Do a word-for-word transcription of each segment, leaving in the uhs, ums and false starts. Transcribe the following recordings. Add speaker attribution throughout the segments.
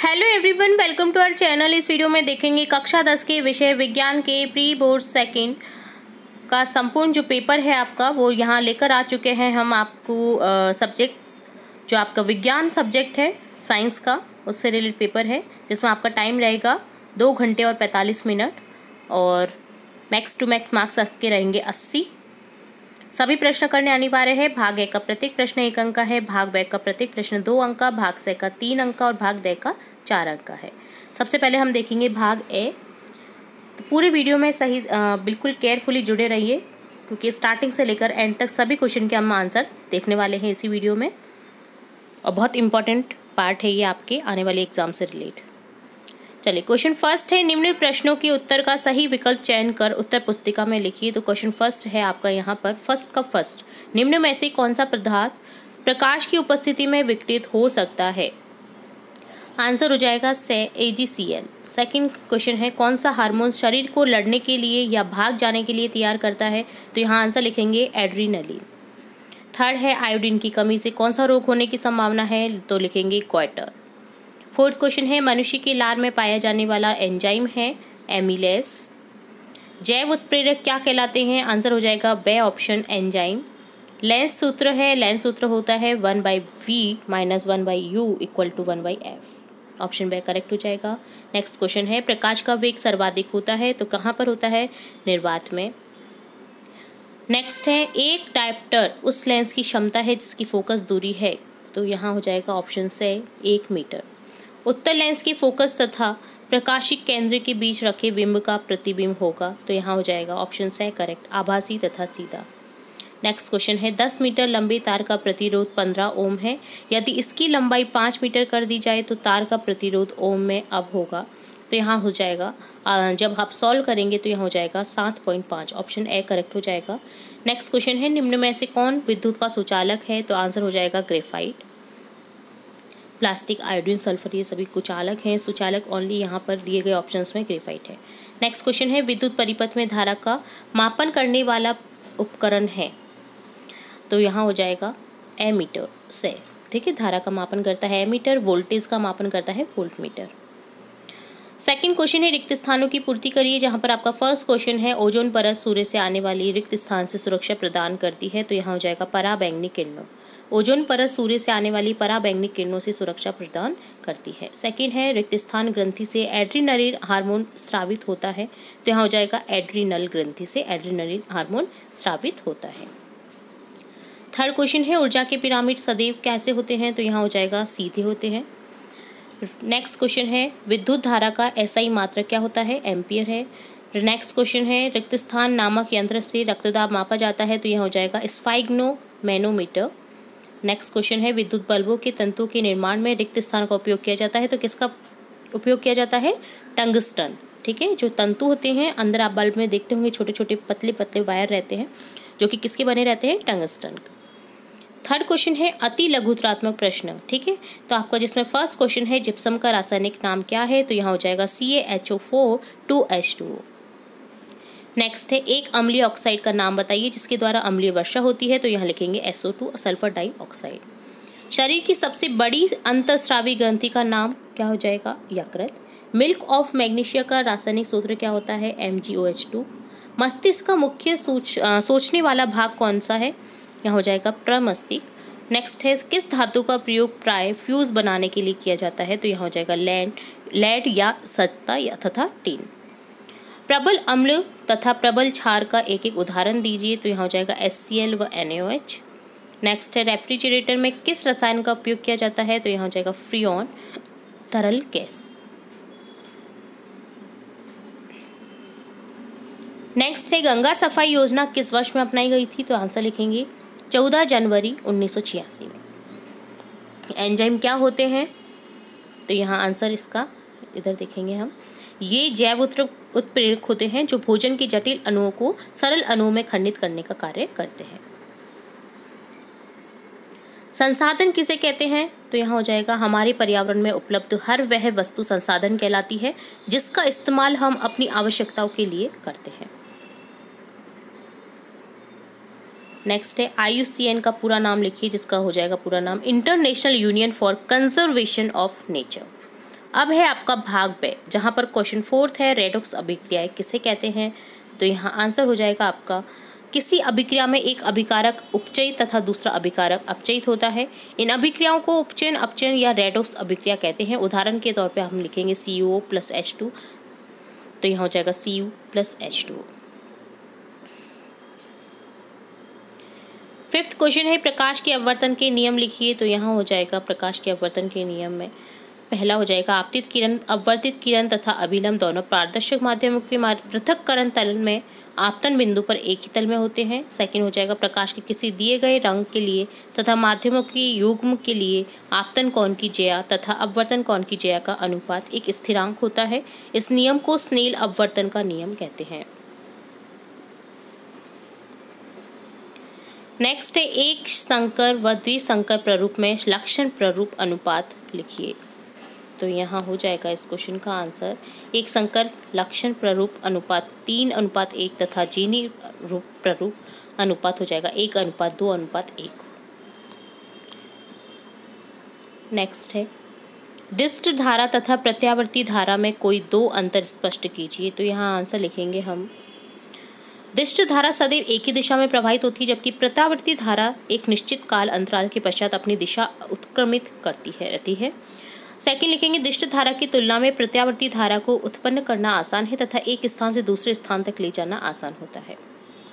Speaker 1: Hello everyone, welcome to our channel. इस video में देखेंगे कक्षा दस के विषय विज्ञान के प्री बोर्ड सेकंड का संपूर्ण जो पेपर है आपका वो यहाँ लेकर आ चुके हैं हम आपको। सब्जेक्ट्स जो आपका विज्ञान सब्जेक्ट है साइंस का, उससे रिलेटेड पेपर है जिसमें आपका टाइम रहेगा दो घंटे और पैंतालीस मिनट और मैक्स टू मैक्स मार्क्स आपके रहेंगे अस्सी। सभी प्रश्न करने अनिवार्य है। भाग ए का प्रत्येक प्रश्न एक अंक का है, भाग बे का प्रत्येक प्रश्न दो अंक का, भाग से का तीन अंक का और भाग दे का चार अंक का है। सबसे पहले हम देखेंगे भाग ए। तो पूरे वीडियो में सही आ, बिल्कुल केयरफुली जुड़े रहिए क्योंकि स्टार्टिंग से लेकर एंड तक सभी क्वेश्चन के हम आंसर देखने वाले हैं इसी वीडियो में और बहुत इंपॉर्टेंट पार्ट है ये आपके आने वाले एग्जाम से रिलेट। चलिए, क्वेश्चन फर्स्ट है, निम्न प्रश्नों के उत्तर का सही विकल्प चयन कर उत्तर पुस्तिका में लिखिए। तो क्वेश्चन फर्स्ट है आपका यहाँ पर, फर्स्ट का फर्स्ट, निम्न में से कौन सा पदार्थ प्रकाश की उपस्थिति में विघटित हो सकता है? आंसर हो जाएगा से A G C L. Second question है, कौन सा हार्मोन शरीर को लड़ने के लिए या भाग जाने के लिए तैयार करता है? तो यहाँ आंसर लिखेंगे एड्रीनलिन। थर्ड है, आयोडीन की कमी से कौन सा रोग होने की संभावना है? तो लिखेंगे क्वार्टर। फोर्थ क्वेश्चन है, मनुष्य की लार में पाया जाने वाला एंजाइम है एमिलेस। जैव उत्प्रेरक क्या कहलाते हैं? आंसर हो जाएगा बे ऑप्शन एंजाइम। लेंस सूत्र है, लेंस सूत्र होता है one by V minus one by U equal to one by F. Option B correct हो जाएगा। नेक्स्ट क्वेश्चन है, प्रकाश का वेग सर्वाधिक होता है तो कहाँ पर होता है? निर्वात में। नेक्स्ट है, एक डायप्टर उस लेंस की क्षमता है जिसकी फोकस दूरी है, तो यहाँ हो जाएगा ऑप्शन से एक मीटर। उत्तर लेंस की फोकस तथा प्रकाशिक केंद्र के बीच रखे बिंब का प्रतिबिंब होगा, तो यहाँ हो जाएगा ऑप्शन से करेक्ट, आभासी तथा सीधा। नेक्स्ट क्वेश्चन है, दस मीटर लंबे तार का प्रतिरोध पंद्रह ओम है, यदि इसकी लंबाई पाँच मीटर कर दी जाए तो तार का प्रतिरोध ओम में अब होगा, तो यहाँ हो जाएगा जब आप सॉल्व करेंगे तो यहाँ हो जाएगा सात पॉइंट पाँच। ऑप्शन ए करेक्ट हो जाएगा। नेक्स्ट क्वेश्चन है, निम्न में से कौन विद्युत का सुचालक है? तो आंसर हो जाएगा ग्रेफाइट। प्लास्टिक, आयोडीन, सल्फर ये सभी कुचालक हैं, सुचालक ओनली यहाँ पर दिए गए ऑप्शंस में ग्रेफाइट है। नेक्स्ट क्वेश्चन है, विद्युत परिपथ में धारा का मापन करने वाला उपकरण है? तो यहाँ हो जाएगा एमीटर से, ठीक है, धारा का मापन करता है एमीटर, वोल्टेज का मापन करता है वोल्टमीटर। सेकंड क्वेश्चन है, रिक्त स्थानों की पूर्ति करिए। जहाँ पर आपका फर्स्ट क्वेश्चन है, ओजोन परत सूर्य से आने वाली रिक्त स्थान से सुरक्षा प्रदान करती है, तो यहाँ हो जाएगा पराबैंगनी किरणों। ओजोन परत सूर्य से आने वाली पराबैंगनी किरणों से सुरक्षा प्रदान करती है। सेकंड है, रिक्त स्थान ग्रंथि से एड्रीनलिन हार्मोन स्रावित होता है, तो यहाँ हो जाएगा एड्रीनल ग्रंथि से एड्रीनलिन हार्मोन स्रावित होता है। थर्ड क्वेश्चन है, ऊर्जा के पिरामिड सदैव कैसे होते हैं? तो यहाँ हो जाएगा सीधे होते हैं। नेक्स्ट क्वेश्चन है, विद्युत धारा का एसआई मात्रक क्या होता है? एम्पियर है। नेक्स्ट क्वेश्चन है, रिक्त स्थान नामक यंत्र से रक्तदाब मापा जाता है, तो यहाँ हो जाएगा स्फाइग्नोमैनोमीटर। नेक्स्ट क्वेश्चन है, विद्युत बल्बों के तंतुओं के निर्माण में रिक्त स्थान का उपयोग किया जाता है, तो किसका उपयोग किया जाता है? टंगस्टन, ठीक है। जो तंतु होते हैं अंदर आप बल्ब में देखते होंगे छोटे छोटे पतले पतले वायर रहते हैं जो कि किसके बने रहते हैं? टंगस्टन का। थर्ड क्वेश्चन है, अति लघुत्रात्मक प्रश्न, ठीक है। तो आपका जिसमें फर्स्ट क्वेश्चन है, जिप्सम का रासायनिक नाम क्या है? तो यहाँ हो जाएगा C A H O four two H two O. Next है, एक अम्लीय ऑक्साइड का नाम बताइए जिसके द्वारा अम्लीय वर्षा होती है, तो यहाँ लिखेंगे S O two, sulphur dioxide. शरीर की सबसे बड़ी अंतःस्रावी ग्रंथि का नाम क्या हो जाएगा? यकृत। मिल्क ऑफ मैग्नीशिया का रासायनिक सूत्र क्या होता है? M G O H two. मस्तिष्क का मुख्य सोच आ, सोचने वाला भाग कौन सा है? यहाँ हो जाएगा प्रमस्तिष्क। नेक्स्ट है, किस धातु का प्रयोग प्राय फ्यूज बनाने के लिए किया जाता है? तो यहाँ हो जाएगा लैंड लेड या सचता या तथा टीन। प्रबल अम्ल तथा प्रबल क्षार का एक एक उदाहरण दीजिए, तो यहाँ हो जाएगा एच सी एल व N A O H. Next है, रेफ्रिजरेटर में किस रसायन का उपयोग किया जाता है? तो यहाँ हो जाएगा फ्रीऑन, तरल गैस। नेक्स्ट है, गंगा सफाई योजना किस वर्ष में अपनाई गई थी? तो आंसर लिखेंगे चौदह जनवरी उन्नीस सौ छियासी में। एंजाइम क्या होते हैं? तो यहाँ आंसर इसका इधर देखेंगे हम, ये जैव उत्प्रेरक होते हैं जो भोजन के जटिल अणुओं को सरल अणुओं में खंडित करने का कार्य करते हैं। संसाधन किसे कहते हैं? तो यहाँ हो जाएगा हमारे पर्यावरण में उपलब्ध हर वह वस्तु संसाधन कहलाती है जिसका इस्तेमाल हम अपनी आवश्यकताओं के लिए करते हैं। नेक्स्ट है, आई यू सी एन का पूरा नाम लिखिए जिसका हो जाएगा पूरा नाम International Union for Conservation of Nature. अब है आपका भाग ब, जहाँ पर क्वेश्चन फोर्थ है, रेडॉक्स अभिक्रियाएं किसे कहते हैं। तो यहाँ आंसर हो जाएगा आपका, किसी अभिक्रिया में एक अभिकारक उपचयित तथा दूसरा अभिकारक अपचयित होता है। इन अभिक्रियाओं को उपचयन, अपचयन या रेडॉक्स अभिक्रिया कहते हैं। उदाहरण के तौर पे हम लिखेंगे C U O plus H two, तो यहाँ हो जाएगा C U plus H two. Fifth question है, प्रकाश के अपवर्तन के नियम लिखिए। तो यहाँ हो जाएगा प्रकाश के अपवर्तन के नियम में पहला हो जाएगा, आपतित किरण, अपवर्तित किरण तथा अभिलंब दोनों पारदर्शक माध्यमों के पृथक्करण तल में आपतन बिंदु पर एक ही तल में होते हैं। सेकंड हो जाएगा, प्रकाश के किसी दिए गए रंग के लिए तथा माध्यमों की युग्म के लिए आपतन कोण की ज्या तथा अपवर्तन कोण की ज्या का अनुपात एक स्थिरांक होता है। इस नियम को स्नेल अपवर्तन का नियम कहते हैं। नेक्स्ट है, एक संकर व द्विसंकर प्ररूप में लक्षण प्ररूप अनुपात लिखिए। तो यहाँ हो जाएगा इस क्वेश्चन का आंसर, एक संकर लक्षण प्ररूप अनुपात तीन अनुपात एक तथा जीनी रूप प्ररूप अनुपात हो जाएगा एक अनुपात दो अनुपात एक। नेक्स्ट है, डिस्ट धारा तथा प्रत्यावर्ती धारा में कोई दो अंतर स्पष्ट कीजिए। तो यहाँ आंसर लिखेंगे हम, डिस्ट धारा सदैव एक ही दिशा में प्रवाहित होती है, जबकि प्रत्यावर्ती धारा एक निश्चित काल अंतराल के पश्चात अपनी दिशा उत्क्रमित करती है रहती है। सेकंड लिखेंगे, डिस्ट धारा की तुलना में प्रत्यावर्ती धारा को उत्पन्न करना आसान है तथा एक स्थान से दूसरे स्थान तक ले जाना आसान होता है।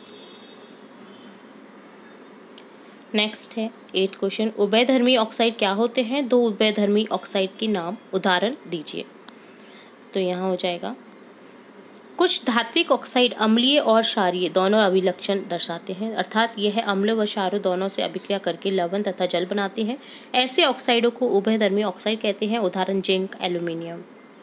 Speaker 1: नेक्स्ट है एट क्वेश्चन, उभयधर्मी ऑक्साइड क्या होते हैं? दो उभयधर्मी ऑक्साइड के नाम उदाहरण दीजिए। तो यहाँ हो जाएगा, कुछ धात्विक ऑक्साइड अम्लीय और क्षारीय दोनों अभिलक्षण दर्शाते हैं, अर्थात यह अम्ल व क्षार दोनों से अभिक्रिया करके लवण तथा जल बनाते हैं। ऐसे ऑक्साइडों को उभयधर्मी ऑक्साइड कहते हैं। उदाहरण जिंक, एल्यूमिनियम।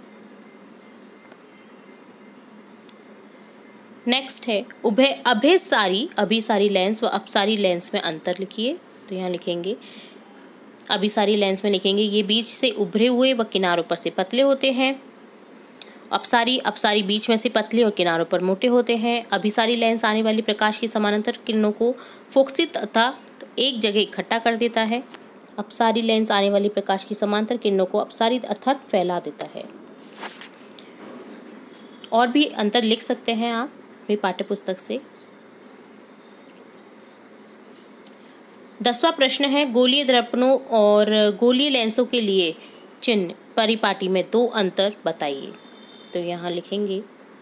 Speaker 1: नेक्स्ट है, उभय अभिसारी अभिसारी लेंस व अपसारी लेंस में अंतर लिखिए। तो यहाँ लिखेंगे, अभिसारी लेंस में लिखेंगे, ये बीच से उभरे हुए व किनारों पर से पतले होते हैं। अपसारी अपसारी बीच में से पतले और किनारों पर मोटे होते हैं। अभिसारी लेंस आने वाली प्रकाश की समानांतर किरणों को फोकसित तथा एक जगह इकट्ठा कर देता है। अपसारी लेंस आने वाली प्रकाश की समानांतर किरणों को अपसारित अर्थात फैला देता है। और भी अंतर लिख सकते हैं आप अपनी पाठ्य पुस्तक से। दसवां प्रश्न है, गोलीय दर्पणों और गोलीय लेंसों के लिए चिन्ह परिपाटी में दो अंतर बताइए। तो यहाँ लिखेंगे,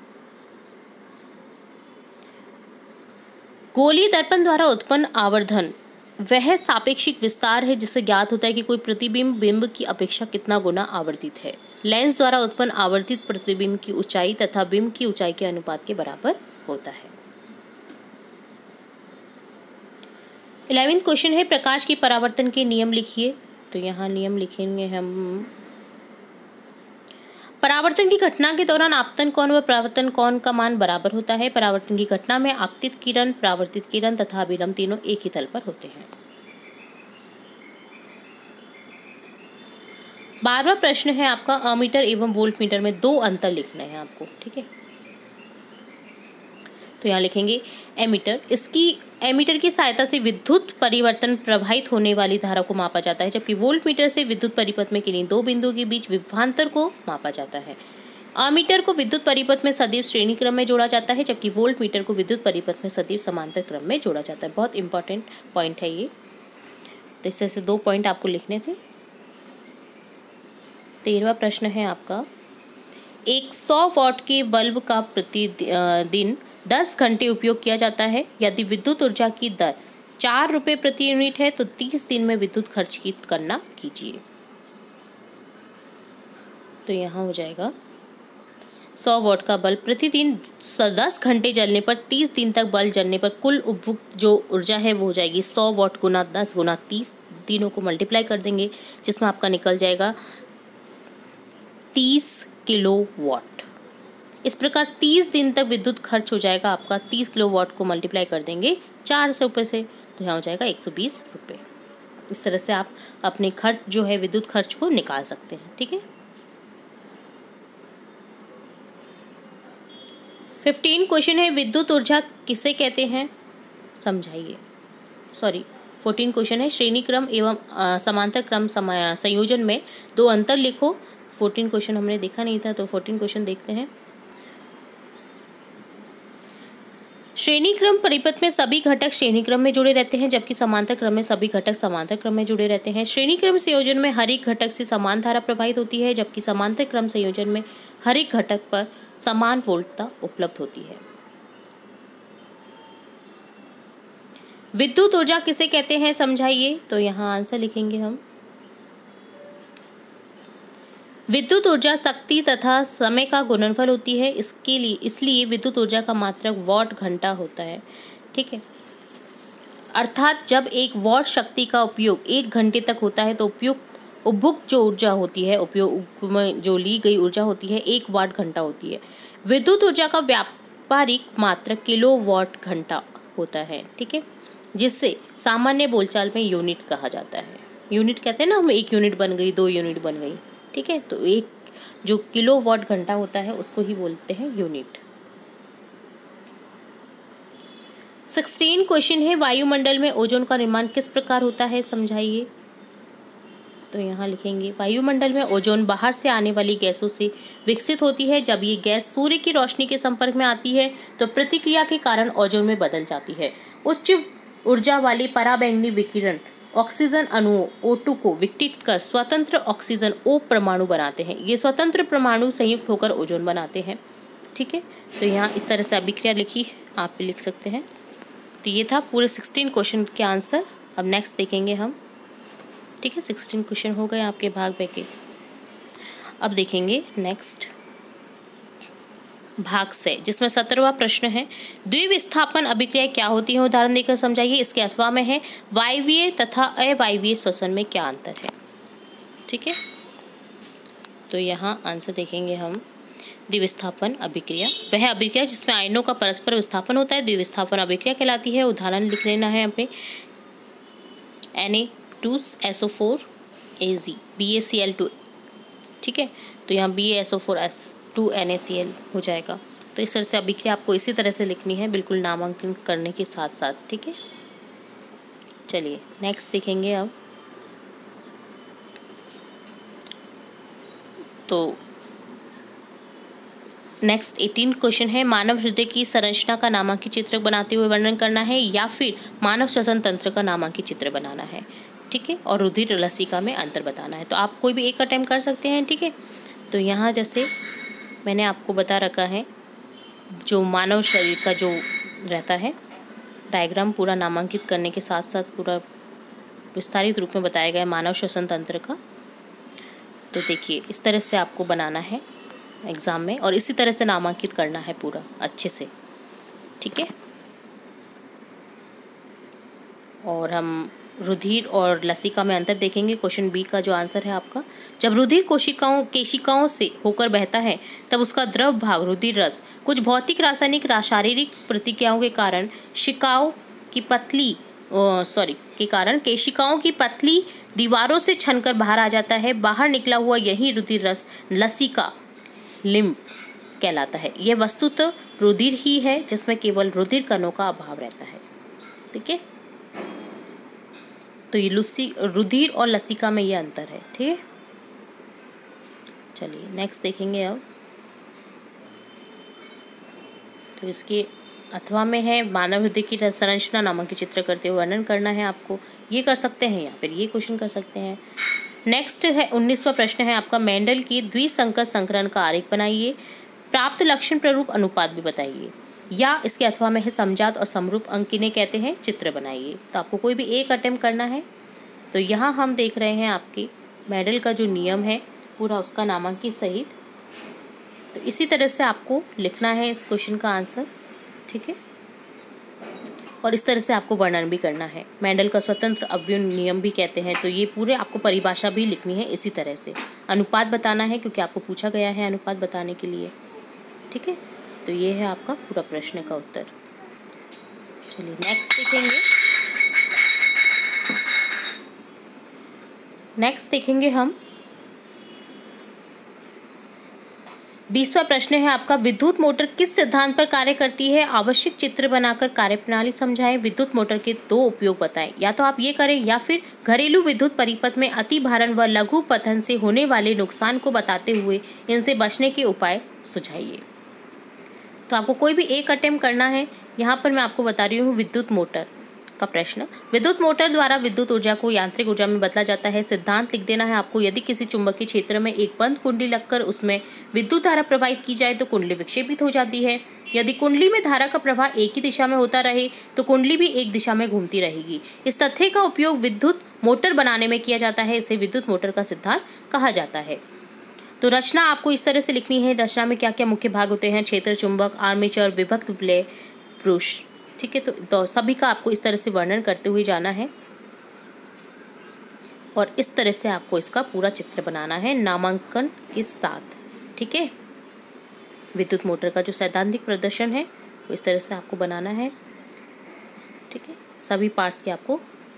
Speaker 1: गोलीय दर्पण द्वारा उत्पन्न आवर्धन वह सापेक्षिक विस्तार है जिससे ज्ञात होता है कि कोई प्रतिबिंब बिंब की अपेक्षा कितना गुना आवर्धित है। लेंस द्वारा उत्पन्न आवर्धित प्रतिबिंब की ऊंचाई तथा बिंब की ऊंचाई के अनुपात के बराबर होता है। इलेवेंथ क्वेश्चन है, प्रकाश की परावर्तन के नियम लिखिए। तो यहाँ नियम लिखेंगे हम, परावर्तन की घटना के दौरान आपतन कोण व परावर्तन कोण का मान बराबर होता है। परावर्तन की घटना में आपतित किरण, परावर्तित किरण तथा अभिलंब तीनों एक ही तल पर होते हैं। बारहवां प्रश्न है आपका, अमीटर एवं वोल्टमीटर में दो अंतर लिखना है आपको, ठीक है। तो यहाँ लिखेंगे, एमीटर, इसकी एमीटर की सहायता से विद्युत परिवर्तन प्रवाहित होने वाली धारा को मापा जाता है, जबकि वोल्टमीटर से विद्युत परिपथ में किन्हीं दो बिंदुओं के बीच विभवांतर को मापा जाता है। अमीटर को विद्युत परिपथ में सदैव श्रेणी क्रम में जोड़ा जाता है, जबकि वोल्टमीटर को विद्युत परिपथ में सदैव समांतर क्रम में जोड़ा जाता है। बहुत इंपॉर्टेंट पॉइंट है ये, तो इससे से दो पॉइंट आपको लिखने थे। तेरहवां प्रश्न है आपका, एक सौ वॉट के बल्ब का प्रतिदिन दस घंटे उपयोग किया जाता है। यदि विद्युत ऊर्जा की दर चार रुपये प्रति यूनिट है तो तीस दिन में विद्युत खर्च की गणना कीजिए। तो यहाँ हो जाएगा, सौ वॉट का बल्ब प्रतिदिन दस घंटे जलने पर तीस दिन तक बल्ब जलने पर कुल उपभोग जो ऊर्जा है वो हो जाएगी सौ वॉट गुना दस गुना तीस, तीनों को मल्टीप्लाई कर देंगे जिसमें आपका निकल जाएगा तीस किलो वॉट। इस प्रकार तीस दिन तक विद्युत खर्च हो जाएगा आपका, तीस किलो वॉट को मल्टीप्लाई कर देंगे चार सौ रुपये से, तो यहाँ हो जाएगा एक सौ बीस रुपये। इस तरह से आप अपने खर्च जो है विद्युत खर्च को निकाल सकते हैं, ठीक है। फिफ्टीन क्वेश्चन है, विद्युत ऊर्जा किसे कहते हैं, समझाइए। सॉरी फोर्टीन क्वेश्चन है, श्रेणी क्रम एवं समांतर क्रम संयोजन में दो अंतर लिखो। फोर्टीन क्वेश्चन हमने देखा नहीं था, तो फोर्टीन क्वेश्चन देखते हैं। श्रेणी क्रम परिपथ में सभी घटक श्रेणी क्रम में जुड़े रहते हैं, जबकि समांतर क्रम में सभी घटक समांतर क्रम में जुड़े रहते हैं। श्रेणी क्रम संयोजन में हर एक घटक से समान धारा प्रवाहित होती है, जबकि समांतर क्रम संयोजन में हर एक घटक पर समान वोल्टता उपलब्ध होती है। विद्युत ऊर्जा किसे कहते हैं समझाइए। तो यहाँ आंसर लिखेंगे हम। विद्युत ऊर्जा शक्ति तथा समय का गुणनफल होती है, इसके लिए इसलिए विद्युत ऊर्जा का मात्रक वॉट घंटा होता है। ठीक है, अर्थात जब एक वॉट शक्ति का उपयोग एक घंटे तक होता है तो उपयुक्त उपभुक्त जो ऊर्जा होती है, उपयोग में जो ली गई ऊर्जा होती है, एक वाट घंटा होती है। विद्युत ऊर्जा का व्यापारिक मात्रक किलो वॉट घंटा होता है। ठीक है, जिससे सामान्य बोलचाल में यूनिट कहा जाता है। यूनिट कहते हैं ना हम, एक यूनिट बन गई, दो यूनिट बन गई। ठीक है, तो एक जो किलो वॉट घंटा होता है उसको ही बोलते हैं यूनिट। सिक्सटीन क्वेश्चन है, वायुमंडल में ओजोन का निर्माण किस प्रकार होता है समझाइए। तो यहाँ लिखेंगे, वायुमंडल में ओजोन बाहर से आने वाली गैसों से विकसित होती है। जब ये गैस सूर्य की रोशनी के संपर्क में आती है तो प्रतिक्रिया के कारण ओजोन में बदल जाती है। उच्च ऊर्जा वाली पराबैंगनी विकिरण ऑक्सीजन अणुओं ओ टू को विघटित कर स्वतंत्र ऑक्सीजन O परमाणु बनाते हैं। ये स्वतंत्र परमाणु संयुक्त होकर ओजोन बनाते हैं। ठीक है, तो यहाँ इस तरह से अभिक्रिया लिखी है, आप भी लिख सकते हैं। तो ये था पूरे सिक्सटीन क्वेश्चन के आंसर। अब नेक्स्ट देखेंगे हम। ठीक है, सिक्सटीन क्वेश्चन हो गए आपके भाग बे के। अब देखेंगे नेक्स्ट भाग से, जिसमें सत्रहवां प्रश्न है, द्विविस्थापन अभिक्रिया क्या होती है, उदाहरण देकर समझाइए। इसके अथवा में है, वायवीय तथा अवायवीय श्वसन में क्या अंतर है। ठीक है, तो यहाँ आंसर देखेंगे हम। द्विविस्थापन अभिक्रिया वह अभिक्रिया जिसमें आयनों का परस्पर विस्थापन होता है, द्विविस्थापन अभिक्रिया कहलाती है। उदाहरण लिख लेना है अपने, N A two S O four A G B A C L two. ठीक है, तो यहाँ B A S O four S two N A C L हो जाएगा। तो इस तरह से अभिक्रिया आपको इसी तरह से लिखनी है, बिल्कुल नामांकन करने के साथ साथ। ठीक है, चलिए नेक्स्ट देखेंगे अब। तो नेक्स्ट एटीन क्वेश्चन है, मानव हृदय की संरचना का नामांकित चित्र बनाते हुए वर्णन करना है, या फिर मानव श्वसन तंत्र का नामांकित चित्र बनाना है। ठीक है, और रुधिर लसिका में अंतर बताना है। तो आप कोई भी एक अटेम्प्ट कर सकते हैं। ठीक है, तो यहाँ जैसे मैंने आपको बता रखा है, जो मानव शरीर का जो रहता है डायग्राम पूरा नामांकित करने के साथ साथ पूरा विस्तारित रूप में बताया गया है मानव श्वसन तंत्र का। तो देखिए इस तरह से आपको बनाना है एग्ज़ाम में, और इसी तरह से नामांकित करना है पूरा अच्छे से। ठीक है, और हम रुधिर और लसिका में अंतर देखेंगे। क्वेश्चन बी का जो आंसर है आपका, जब रुधिर कोशिकाओं केशिकाओं से होकर बहता है तब उसका द्रव भाग रुधिर रस कुछ भौतिक रासायनिक शारीरिक प्रतिक्रियाओं के कारण शिकाओं की पतली सॉरी के कारण केशिकाओं की पतली दीवारों से छनकर बाहर आ जाता है। बाहर निकला हुआ यही रुधिर रस लसिका लिम्ब कहलाता है। यह वस्तुतः रुधिर ही है, जिसमें केवल रुधिर कणों का अभाव रहता है। ठीक है, तो ये लुसी रुधिर और लसिका में ये अंतर है। ठीक है, चलिए नेक्स्ट देखेंगे अब। तो इसके अथवा में है, मानव हृदय की संरचना नामांकित चित्र करते हुए वर्णन करना है आपको। ये कर सकते हैं या फिर ये क्वेश्चन कर सकते हैं। नेक्स्ट है उन्नीसवां प्रश्न है आपका, मेंडल की द्विसंकर संकरण का आरेख बनाइए, प्राप्त लक्षण प्ररूप अनुपात भी बताइए। या इसके अथवा में है, समजात और समरूप अंक किन्हें कहते हैं, चित्र बनाइए। तो आपको कोई भी एक अटेम्प्ट करना है। तो यहाँ हम देख रहे हैं आपकी मेंडल का जो नियम है पूरा उसका नामांकित सहित। तो इसी तरह से आपको लिखना है इस क्वेश्चन का आंसर। ठीक है, और इस तरह से आपको वर्णन भी करना है। मेंडल का स्वतंत्र अवयव नियम भी कहते हैं। तो ये पूरे आपको परिभाषा भी लिखनी है इसी तरह से। अनुपात बताना है क्योंकि आपको पूछा गया है अनुपात बताने के लिए। ठीक है, तो ये है आपका पूरा प्रश्न का उत्तर। चलिए नेक्स्ट देखेंगे। नेक्स्ट देखेंगे हम बीसवां प्रश्न है आपका, विद्युत मोटर किस सिद्धांत पर कार्य करती है? आवश्यक चित्र बनाकर कार्यप्रणाली समझाएं। विद्युत मोटर के दो उपयोग बताएं। या तो आप ये करें या फिर घरेलू विद्युत परिपथ में अति भारण व लघु पतन से होने वाले नुकसान को बताते हुए इनसे बचने के उपाय सुझाइए। तो आपको कोई भी एक अटेम्प्ट करना है। यहाँ पर मैं आपको बता रही हूँ विद्युत मोटर का प्रश्न। विद्युत मोटर द्वारा विद्युत ऊर्जा को यांत्रिक ऊर्जा में बदला जाता है। सिद्धांत लिख देना है आपको। यदि किसी चुंबकीय क्षेत्र में एक बंद कुंडली लगकर उसमें विद्युत धारा प्रवाहित की जाए तो कुंडली विक्षेपित हो जाती है। यदि कुंडली में धारा का प्रवाह एक ही दिशा में होता रहे तो कुंडली भी एक दिशा में घूमती रहेगी। इस तथ्य का उपयोग विद्युत मोटर बनाने में किया जाता है। इसे विद्युत मोटर का सिद्धांत कहा जाता है। तो रचना आपको इस तरह से लिखनी है। रचना में क्या क्या मुख्य भाग होते हैं? क्षेत्र, चुंबक, आर्मेचर, विभक्त प्ले, पुरुष। ठीक है, तो, तो सभी का आपको इस तरह से वर्णन करते हुए जाना है और इस तरह से आपको इसका पूरा चित्र बनाना है नामांकन के साथ। ठीक है, विद्युत मोटर का जो सैद्धांतिक प्रदर्शन है वो इस तरह से आपको बनाना है। ठीक है, सभी पार्ट्स के आपको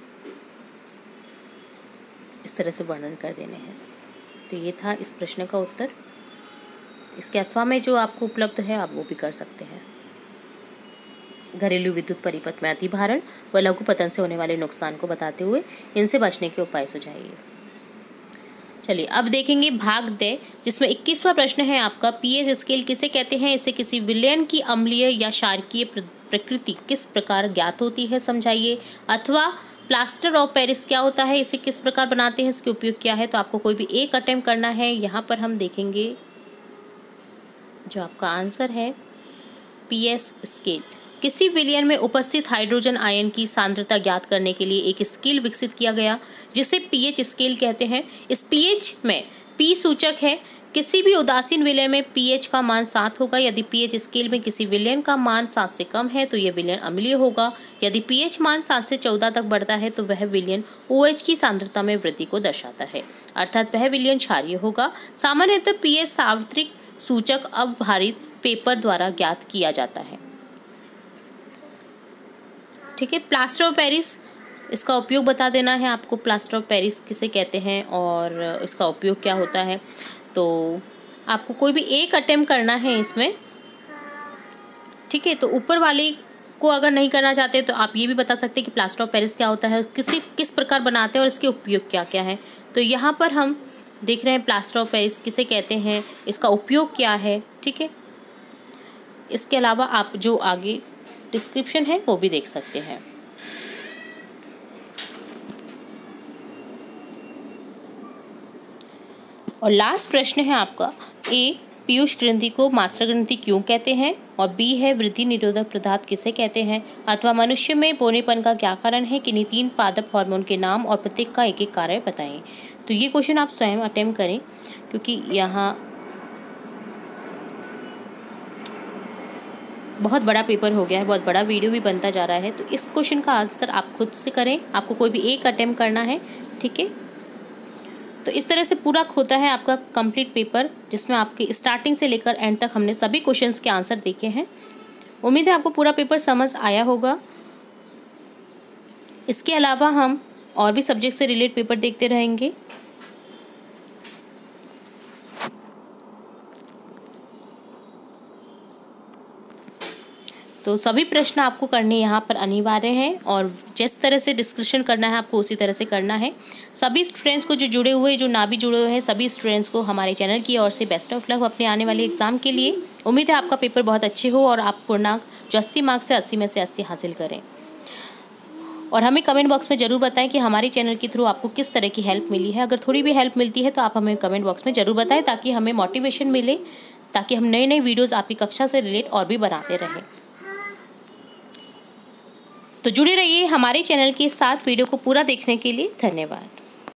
Speaker 1: इस तरह से वर्णन कर देने हैं। तो ये था इस प्रश्न का उत्तर। इसके अथवा में जो आपको उपलब्ध है आप वो भी कर सकते हैं। घरेलू विद्युत परिपथ में अति भारण व लघु पतन से होने वाले नुकसान को बताते हुए इनसे बचने के उपाय सुझाइए। चलिए अब देखेंगे भाग दे, जिसमें इक्कीसवां प्रश्न है आपका, पीएच स्केल किसे कहते हैं? इसे किसी विलयन की अम्लीय या क्षारकीय प्रकृति किस प्रकार ज्ञात होती है समझाइए। अथवा प्लास्टर ऑफ पेरिस क्या होता है? इसे किस प्रकार बनाते हैं? इसके उपयोग क्या है? तो आपको कोई भी एक अटेम्प्ट करना है। यहाँ पर हम देखेंगे जो आपका आंसर है पीएच स्केल। किसी विलयन में उपस्थित हाइड्रोजन आयन की सांद्रता ज्ञात करने के लिए एक स्केल विकसित किया गया जिसे पीएच स्केल कहते हैं। इस पीएच में पी सूचक है। किसी भी उदासीन विलय में पीएच का मान सात होगा। यदि पीएच स्केल में किसी विलयन का मान सात से कम है तो यह विलयन अम्लीय होगा। यदि पीएच मान सात से चौदह तक बढ़ता है तो वह विलयन ओएच की सांद्रता में वृद्धि को दर्शाता है, अर्थात वह विलयन क्षारीय होगा। सामान्यतः पीएच सार्वत्रिक सूचक अवधारित पेपर द्वारा ज्ञात किया जाता है। ठीक है, प्लास्टर ऑफ पेरिस, इसका उपयोग बता देना है आपको। प्लास्टर ऑफ पेरिस किसे कहते हैं और इसका उपयोग क्या होता है? तो आपको कोई भी एक अटेम्प्ट करना है इसमें। ठीक है, तो ऊपर वाले को अगर नहीं करना चाहते तो आप ये भी बता सकते हैं कि प्लास्टर ऑफ पेरिस क्या होता है, किसी किस प्रकार बनाते हैं और इसके उपयोग क्या क्या है। तो यहाँ पर हम देख रहे हैं प्लास्टर ऑफ पेरिस किसे कहते हैं, इसका उपयोग क्या है। ठीक है, इसके अलावा आप जो आगे डिस्क्रिप्शन है वो भी देख सकते हैं। और लास्ट प्रश्न है आपका, ए पीयूष ग्रंथि को मास्टर ग्रंथि क्यों कहते हैं? और बी है वृद्धि निरोधक पदार्थ किसे कहते हैं? अथवा मनुष्य में बोनेपन का क्या कारण है? किन्हीं तीन पादप हार्मोन के नाम और प्रत्येक का एक एक कार्य बताएं। तो ये क्वेश्चन आप स्वयं अटेम्प्ट करें क्योंकि यहाँ बहुत बड़ा पेपर हो गया है, बहुत बड़ा वीडियो भी बनता जा रहा है। तो इस क्वेश्चन का आंसर आप खुद से करें। आपको कोई भी एक अटेम्प्ट करना है। ठीक है, तो इस तरह से पूरा होता है आपका कंप्लीट पेपर, जिसमें आपके स्टार्टिंग से लेकर एंड तक हमने सभी क्वेश्चंस के आंसर देखे हैं। उम्मीद है आपको पूरा पेपर समझ आया होगा। इसके अलावा हम और भी सब्जेक्ट से रिलेटेड पेपर देखते रहेंगे। तो सभी प्रश्न आपको करने यहाँ पर अनिवार्य हैं और जिस तरह से डिस्कशन करना है आपको उसी तरह से करना है। सभी स्टूडेंट्स को जो जुड़े हुए, जो ना भी जुड़े हुए हैं, सभी स्टूडेंट्स को हमारे चैनल की ओर से बेस्ट ऑफ लक अपने आने वाले एग्जाम के लिए। उम्मीद है आपका पेपर बहुत अच्छे हो और आप पूर्णांक जो अस्सी मार्क्स से अस्सी में से अस्सी हासिल करें। और हमें कमेंट बॉक्स में ज़रूर बताएं कि हमारे चैनल के थ्रू आपको किस तरह की हेल्प मिली है। अगर थोड़ी भी हेल्प मिलती है तो आप हमें कमेंट बॉक्स में ज़रूर बताएं ताकि हमें मोटिवेशन मिले, ताकि हम नए नए वीडियोज़ आपकी कक्षा से रिलेट और भी बनाते रहें। तो जुड़े रहिए हमारे चैनल के साथ। वीडियो को पूरा देखने के लिए धन्यवाद।